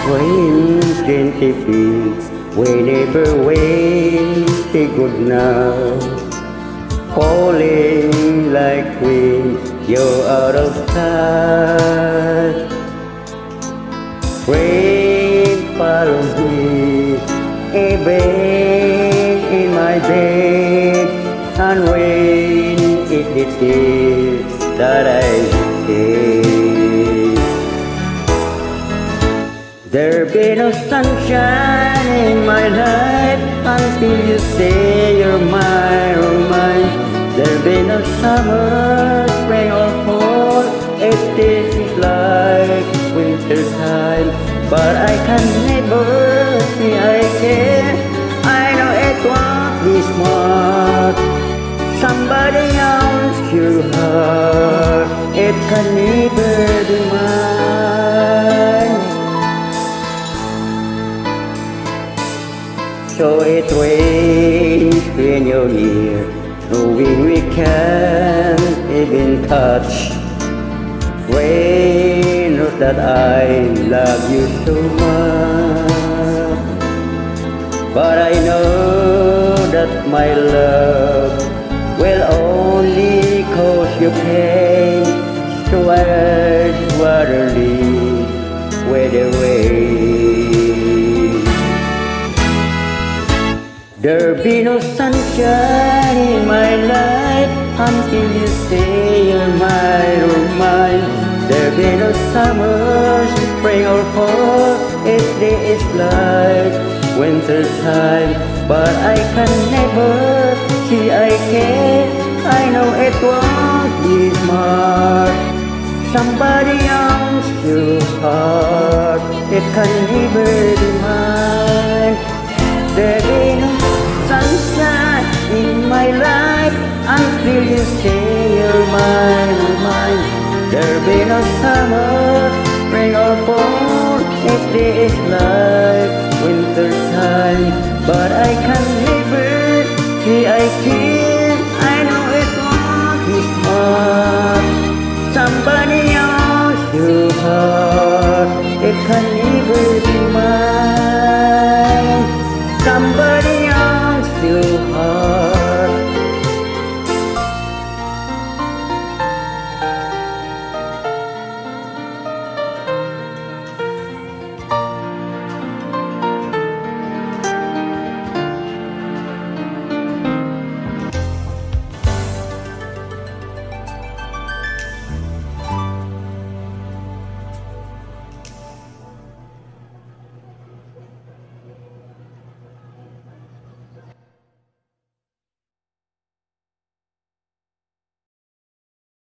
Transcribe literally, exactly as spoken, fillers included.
Rains, gentle fields, whenever waves they good now, falling like winds, you're out of touch. Rain follows me, even in my bed, and rain it the tears that I shed. There'll be no sunshine in my life until you say you're mine, oh mine. There'll be no summer, spring or fall, if this is like winter time. But I can never say I care, I know it won't be smart. Somebody else your heart, it can never be mine. So it rains when you're near, knowing we can't even touch. Rain knows that I love you so much, but I know that my love will only cause you pain. So I'd rather leave with the rain. There'll be no sunshine in my life until you say you're mine, oh mine. There'll be no summer, spring or fall, if there is like winter time. But I can never say I care, I know it won't be smart. Somebody else your heart, it can never be mine. There'll be no sunshine in my life until you say you're mine, oh mine. There'll be no summer, spring or fall, if there is like winter time. But I can